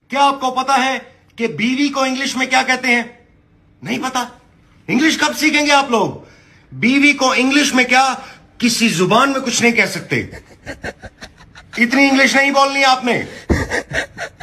क्या आपको पता है कि बीवी को इंग्लिश में क्या कहते हैं? नहीं पता। इंग्लिश कब सीखेंगे आप लोग? बीवी को इंग्लिश में क्या, किसी जुबान में कुछ नहीं कह सकते। इतनी इंग्लिश नहीं बोलनी आपने।